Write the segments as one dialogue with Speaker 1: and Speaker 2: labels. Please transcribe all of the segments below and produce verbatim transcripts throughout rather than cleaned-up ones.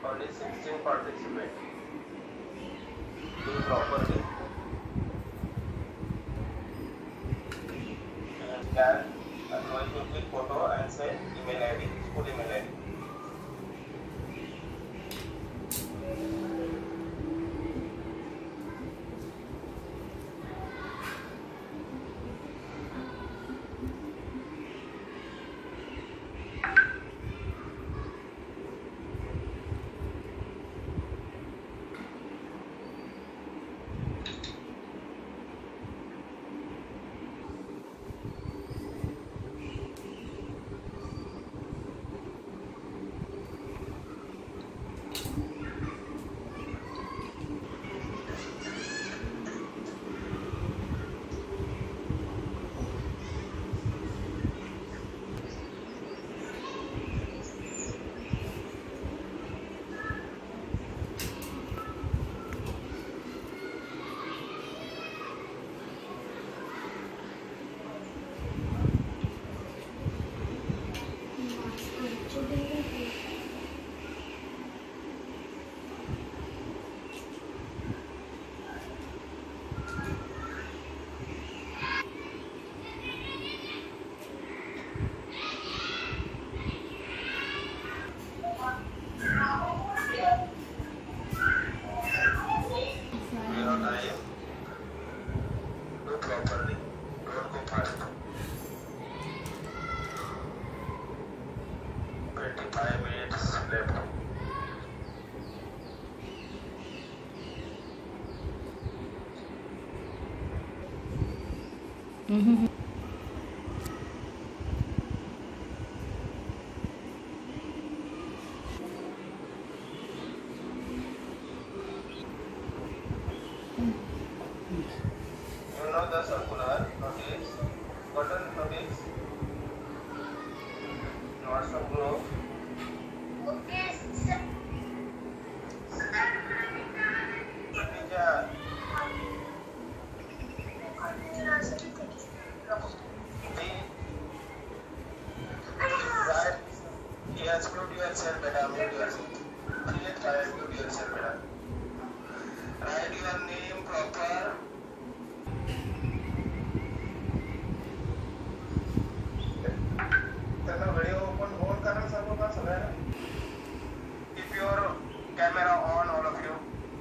Speaker 1: Only sixteen participate. Do properly. And scan and going to click photo and send email I D. School email I D. twenty-five minutes left.
Speaker 2: Mm-hmm.
Speaker 1: You know the circular notice, button notice, WhatsApp group.
Speaker 3: Okay, sir.
Speaker 1: Teacher. Right. Yes, mute yourself, beta. Mute yourself. Create file, mute yourself, beta. Write your name proper. त्यांना video open on करा सर्व का सगळ्यांना. Keep your camera on, all of you.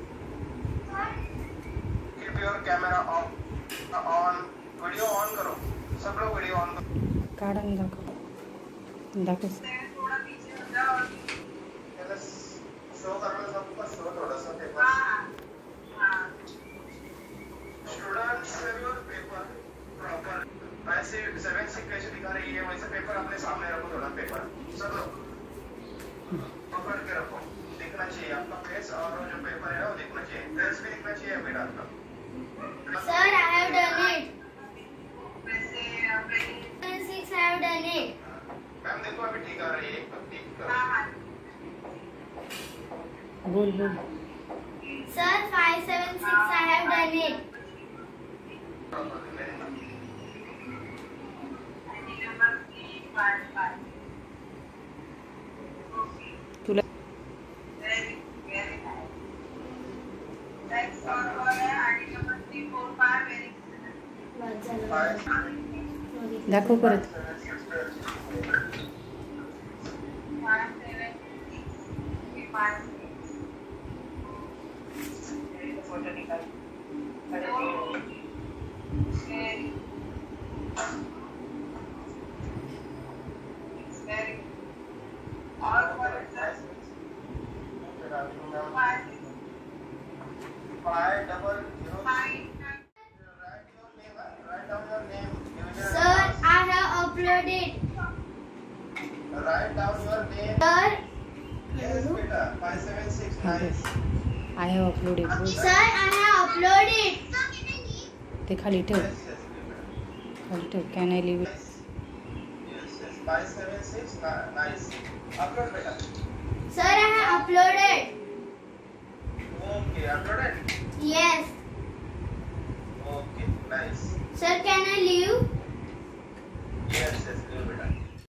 Speaker 1: Keep your camera on. On. Video on करो. सब लोग video on करो.
Speaker 2: काढून दाखव. दाखव.
Speaker 1: थोड़ा पीछे हो जाओ. पहले शो करना सबको शो थोड़ा सा पेपर. हां. Students have your paper proper. ऐसे सेवन सिक कैसे दिखा रही है वैसे पेपर अपने सामने रखो. थोड़ा पेपर सब लोग पकड़ के रखो. दिखना चाहिए आपका फेस और जो पेपर है वो दिखना चाहिए. फेस भी दिखना चाहिए बेटा आपका.
Speaker 3: Sir, I have done it. seven six I have done it.
Speaker 1: Ma'am देखो अभी ठीक आ रही है. एकदम ठीक कर.
Speaker 2: बोल बोल.
Speaker 3: Sir, five seven six I have done it.
Speaker 2: तुला दाखव परत.
Speaker 1: Five double zero. Write your name. Write down your name.
Speaker 3: Sir, I have uploaded.
Speaker 1: Write down your name.
Speaker 3: Sir,
Speaker 1: Yes, beta. Five seven six nine.
Speaker 2: I have uploaded. बोल.
Speaker 3: sir, I have uploaded.
Speaker 2: ते खाली ठेव.
Speaker 1: Yes, yes, beta.
Speaker 2: खाली ठेव. Can I leave it?
Speaker 1: Yes, yes. Five seven six nine. Nice. Upload, beta.
Speaker 3: Sir, I have uploaded.
Speaker 1: Okay, uploaded.
Speaker 3: Yes.
Speaker 1: Okay, nice.